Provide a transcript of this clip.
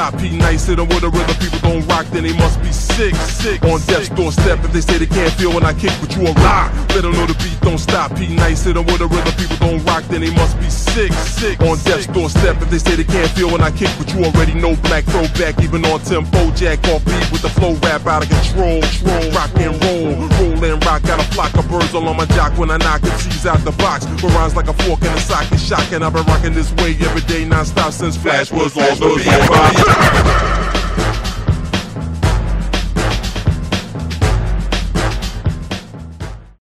stop. P nice, hit 'em with a rhythm. People don't rock, then they must be sick. On death's doorstep, if they say they can't feel when I kick, but you a rock. Let 'em know the beat don't stop. P nice, hit 'em with a rhythm. People don't rock, then they must be sick. On death's doorstep, if they say they can't feel when I kick, but you already know black throwback, even on tempo. Jack off beat with the flow rap out of control. Rock and roll and rock. Got a flock of birds all on my jock when I knock and tease out the box. But rhymes like a fork in a socket, shocking. I've been rocking this way every day, non-stop since Flash was on the beat.